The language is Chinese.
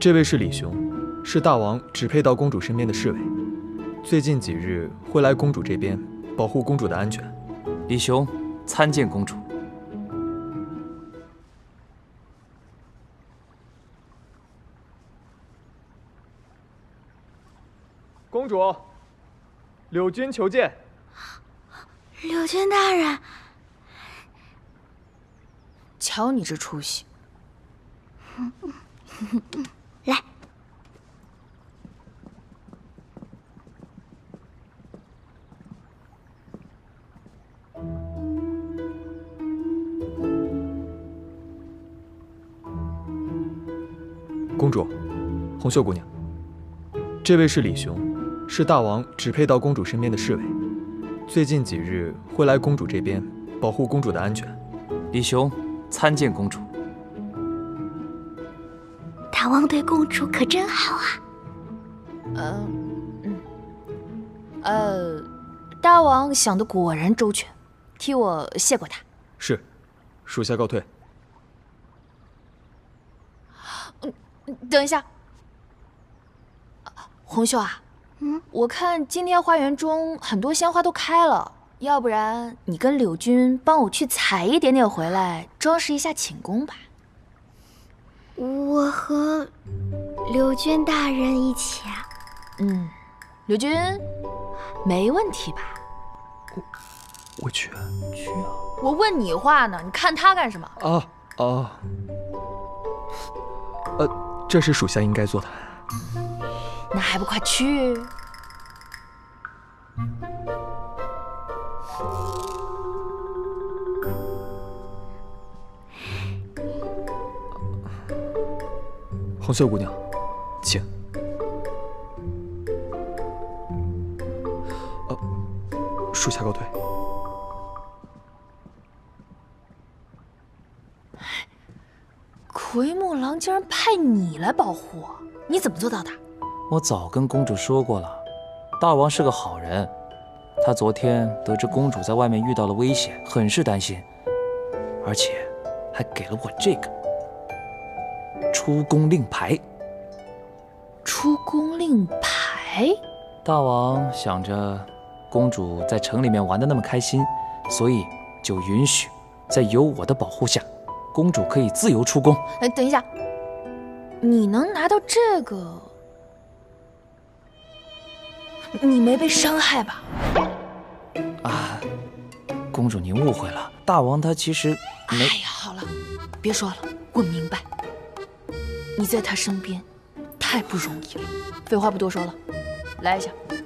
这位是李雄，是大王指配到公主身边的侍卫，最近几日会来公主这边保护公主的安全。 李雄参见公主。 公主，柳君求见。 柳君大人， 瞧你这出息！ 来， 公主，红袖姑娘，这位是李雄，是大王指配到公主身边的侍卫，最近几日会来公主这边保护公主的安全。 李雄参见公主。 大王对公主可真好啊！ 大王想的果然周全，替我谢过他。 是，属下告退。 等一下，红袖啊，我看今天花园中很多鲜花都开了，要不然你跟柳君帮我去采一点点回来，装饰一下寝宫吧。 我和柳君大人一起啊。 柳君，没问题吧？ 我去啊！ 我问你话呢，你看他干什么？ 这是属下应该做的。 那还不快去！ 红袖姑娘，请。属下告退。 奎木狼竟然派你来保护我，你怎么做到的？ 我早跟公主说过了，大王是个好人。他昨天得知公主在外面遇到了危险，很是担心，而且还给了我这个出宫令牌。 出宫令牌？ 大王想着公主在城里面玩得那么开心，所以就允许在有我的保护下，公主可以自由出宫。 等一下，你能拿到这个，你没被伤害吧？ 公主您误会了，大王他其实没…… 哎呀，好了，别说了，我明白，你在他身边太不容易了。废话不多说了，来一下。